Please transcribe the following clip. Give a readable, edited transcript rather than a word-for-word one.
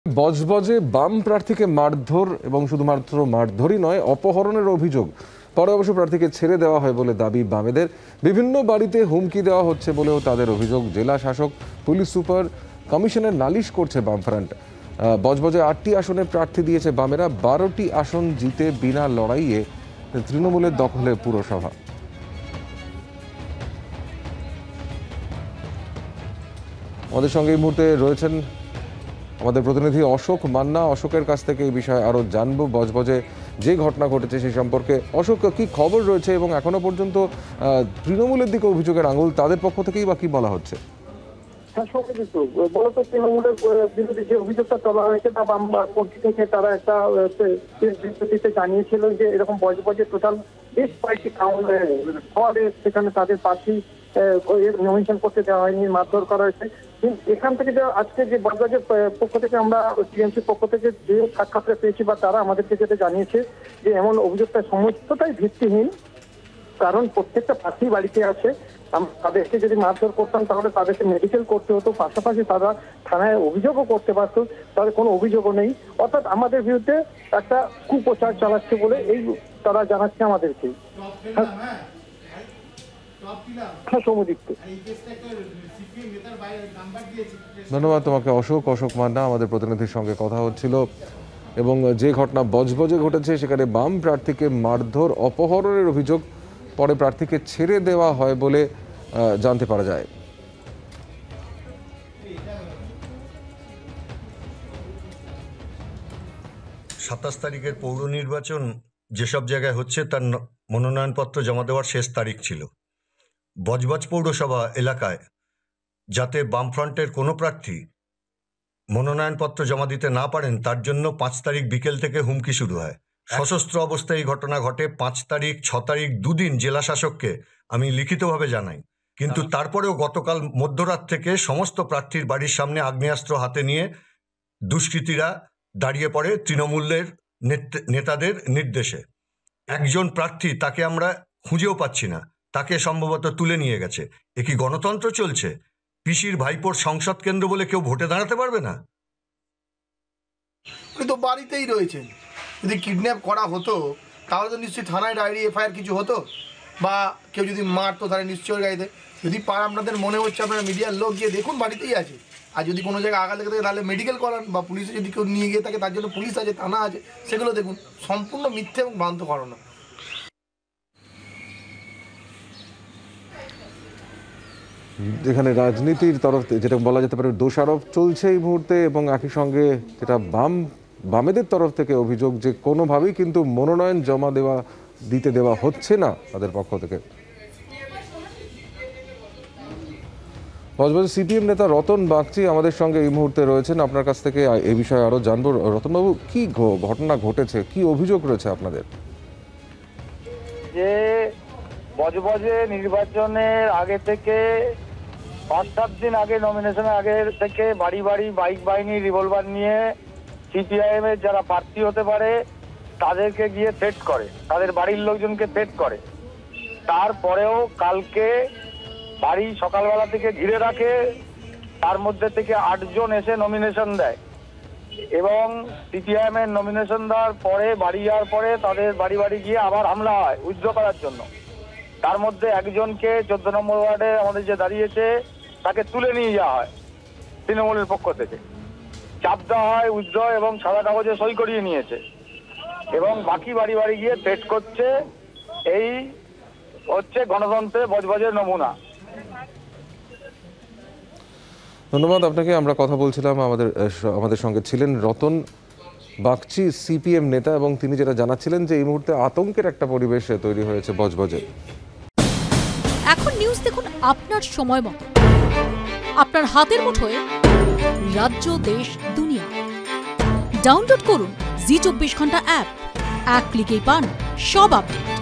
বজবজে বাম প্রার্থীকে মারধর এবং শুধুমাত্র মারধরই নয়, অপহরণের অভিযোগ। পরে অবশ্য প্রার্থীকে ছেড়ে দেওয়া হয় বলে দাবি বামেদের। বিভিন্ন বাড়িতে হুমকি দেওয়া হচ্ছে বলেও তাদের অভিযোগ। জেলা শাসক, পুলিশ সুপার, কমিশনের নালিশ করছে বামফ্রন্ট। বজবজে 8টি আসনে প্রার্থী দিয়েছে বামেরা। 12টি আসন জিতে বিনা লড়াইয়ে তৃণমূলের দখলে পুরসভা। আমাদের সঙ্গে এই মুহূর্তে রয়েছেন আমাদের প্রতিনিধি অশোক মান্না। অশোকের কাছ থেকে এই বিষয়ে আরো জানবো, বজবজে যে ঘটনা ঘটেছে সেই সম্পর্কে। অশোক, কি খবর রয়েছে এবং এখনো পর্যন্ত তৃণমূলের দিকে অভিযোগের আঙুল তাদের পক্ষ থেকেই বা কি বলা হচ্ছে? মূলত তৃণমূলের বিরুদ্ধে যে অভিযোগটা তোলা হয়েছে তা বামপন্থী থেকে তারা একটা বিবৃতিতে জানিয়েছিল যে এরকম বজবজে টোটাল বেশ কয়েকটি সেখানে তাদের প্রার্থী নমিনেশন করতে দেওয়া হয়নি, মারধর করা হয়েছে। এখান থেকে আজকে যে বজবজের পক্ষ থেকে আমরা টিএমসির পক্ষ থেকে যে সাক্ষাৎটা পেয়েছি বা তারা আমাদেরকে যেটা জানিয়েছে যে এমন অভিযোগটা সমস্তটাই ভিত্তিহীন। কারণ প্রত্যেকটা প্রার্থী বাড়িতে আছে, তাদেরকে যদি মারধর করতাম তাহলে তাদেরকে মেডিকেল করতে হতো, পাশাপাশি তারা থানায় অভিযোগও করতে পারত। তাদের কোনো অভিযোগও নেই, অর্থাৎ আমাদের বিরুদ্ধে একটা কুপ্রচার চালাচ্ছে বলে এই তারা জানাচ্ছে আমাদেরকে। ধন্যবাদ তোমাকে অশোক মান্না। আমাদের প্রতিনিধির সঙ্গে কথা হচ্ছিল। এবং যে ঘটনা বজবজে ঘটেছে সেখানে বাম প্রার্থীকে মারধর, অপহরণের অভিযোগ, পরে প্রার্থীকে ছেড়ে দেওয়া হয় বলে জানতে পারা যায়। 27 তারিখের পৌর নির্বাচন যেসব জায়গায় হচ্ছে তার মনোনয়নপত্র জমা দেওয়ার শেষ তারিখ ছিল। বজবজ পৌরসভা এলাকায় যাতে বামফ্রন্টের কোনো প্রার্থী মনোনয়নপত্র জমা দিতে না পারেন তার জন্য 5 তারিখ বিকেল থেকে হুমকি শুরু হয়। সশস্ত্র অবস্থায় এই ঘটনা ঘটে। 5 তারিখ 6 তারিখ দুদিন জেলা শাসককে আমি লিখিতভাবে জানাই, কিন্তু তারপরেও গতকাল মধ্যরাত থেকে সমস্ত প্রার্থীর বাড়ির সামনে আগ্নেয়াস্ত্র হাতে নিয়ে দুষ্কৃতীরা দাঁড়িয়ে পড়ে তৃণমূলের নেতাদের নির্দেশে। একজন প্রার্থী, তাকে আমরা খুঁজেও পাচ্ছি না, তাকে সম্ভবত তুলে নিয়ে গেছে। এ কি গণতন্ত্র চলছে? পিসির ভাইপোর সংসদ কেন্দ্র বলে কেউ ভোটে দাঁড়াতে পারবে না? উনি তো বাড়িতেই রয়েছেন। যদি কিডন্যাপ করা হতো তাহলে তো নিশ্চয়ই থানায় ডায়েরি এফআইআর কিছু হতো, বা কেউ যদি মারতো তাহলে নিশ্চয়ই গাইতে। যদি পার আপনাদের মনে হচ্ছে, আপনারা মিডিয়ার লোক গিয়ে দেখুন, বাড়িতেই আছে। আর যদি কোনো জায়গায় আঘাত লেগে থাকে তাহলে মেডিকেল করান, বা পুলিশে যদি কেউ নিয়ে গিয়ে থাকে তার জন্য পুলিশ আছে, থানা আছে, সেগুলো দেখুন। সম্পূর্ণ মিথ্যে এবং ভ্রান্ত ধারণা। যেখানে রাজনীতির তরফ যেটা বলা যেতে পারে দোষারোপ চলছে এই মুহূর্তে, এবং একই সঙ্গে যেটা বামেদের তরফ থেকে অভিযোগ যে কোনোভাবেই কিন্তু মনোনয়ন জমা দিতে দেওয়া হচ্ছে না তাদের পক্ষ থেকে। বজবজে সিপিএম নেতা রতন বাগচি আমাদের সঙ্গে এই মুহূর্তে রয়েছেন। আপনার কাছ থেকে এই বিষয়ে আরো জানবো। রতনবাবু, কি ঘটনা ঘটেছে, কি অভিযোগ রয়েছে আপনাদের? যে বজবজে নির্বাচনের আগে থেকে 5-7 দিন আগে, নমিনেশনের আগে থেকে বাড়ি বাড়ি বাইক বাহিনী, রিভলভার নিয়ে সিপিআইএম এর যারা প্রার্থী হতে পারে তাদেরকে গিয়ে থ্রেট করে, তাদের বাড়ির লোকজনকে থ্রেট করে। তারপরেও কালকে বাড়ি সকালবেলা থেকে ঘিরে রাখে, তার মধ্যে থেকে 8 জন এসে নমিনেশন দেয়, এবং সিপিআইএম এর নমিনেশন দেওয়ার পরে বাড়ি যাওয়ার পরে তাদের বাড়ি বাড়ি গিয়ে আবার হামলা হয় উইথড্র করার জন্য। তার মধ্যে একজনকে 14 নম্বর ওয়ার্ডে আমাদের যে দাঁড়িয়েছে তাকে তুলে নিয়ে যাওয়া হয় তৃণমূলের পক্ষ থেকে, চাপ দেওয়া হয় উইথড্র, এবং সাদা কাগজে সই করিয়ে নিয়েছে, এবং বাকি বাড়ি বাড়ি গিয়ে থ্রেট করছে। এই হচ্ছে গণতন্ত্রের বজবজের নমুনা। ধন্যবাদ আপনাকে। আমরা কথা বলছিলাম, আমাদের সঙ্গে ছিলেন রতন বাগচি, সিপিএম নেতা, এবং তিনি যেটা জানাচ্ছিলেন যে এই মুহূর্তে আতঙ্কের একটা পরিবেশ তৈরি হয়েছে বজবজে। এখন নিউজ দেখুন আপনার সময় মতো, আপনার হাতের মুঠোয়। রাজ্য, দেশ, দুনিয়া। ডাউনলোড করুন জি 24 ঘন্টা অ্যাপ। এক ক্লিকেই পান সব আপডেট।